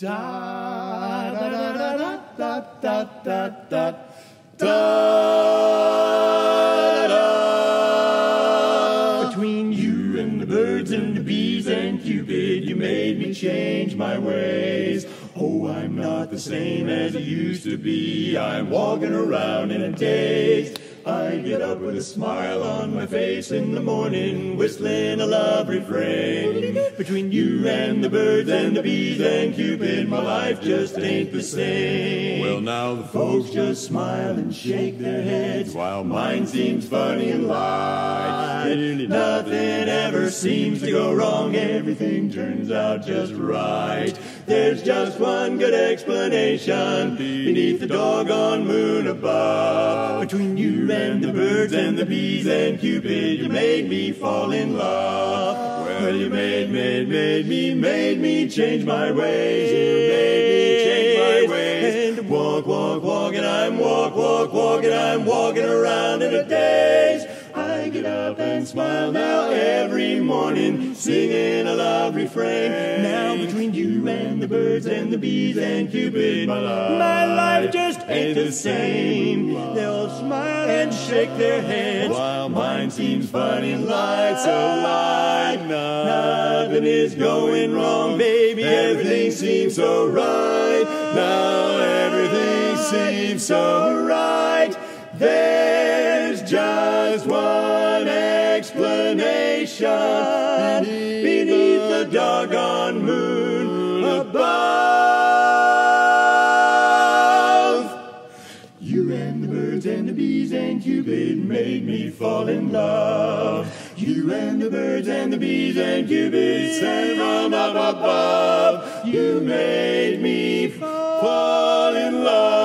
Da da da da da da da da da. Between you and the birds and the bees and Cupid, you made me change my ways. Oh, I'm not the same as I used to be. I'm walking around in a daze. I get up with a smile on my face in the morning, whistling a love refrain. Between you and the birds and the bees and Cupid, my life just ain't the same. Well, now the folks just smile and shake their heads, while mine seems funny and light. Nothing ever seems to go wrong, everything turns out just right. There's just one good explanation beneath the doggone moon above. Between you and the birds and the bees and Cupid, you made me fall in love. Well, you made me change my ways. You made me change my ways. And walk, and I'm walking, I'm walking around in a daze. I get up and smile now every morning, singing a love refrain. Now between you and the birds and the bees and Cupid, my life just ain't the same. They'll smile and shake their heads, while mine seems funny and light, so light. Nothing is going wrong, baby, everything seems so right. Now everything seems so right. There's just one explanation beneath the doggone moon above. You and the birds and the bees and Cupid made me fall in love. You and the birds and the bees and Cupid sang from up above. You made me fall in love.